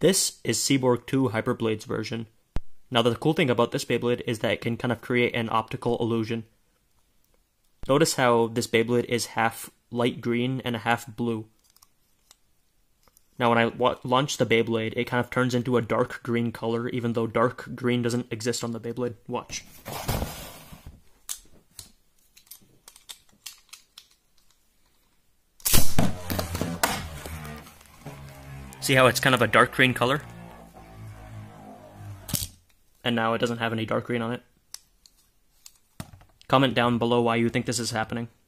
This is Seaborg 2 Hyperblades version. Now the cool thing about this Beyblade is that it can kind of create an optical illusion. Notice how this Beyblade is half light green and half blue. Now when I launch the Beyblade, it kind of turns into a dark green color, even though dark green doesn't exist on the Beyblade. Watch. See how it's kind of a dark green color? And now it doesn't have any dark green on it. Comment down below why you think this is happening.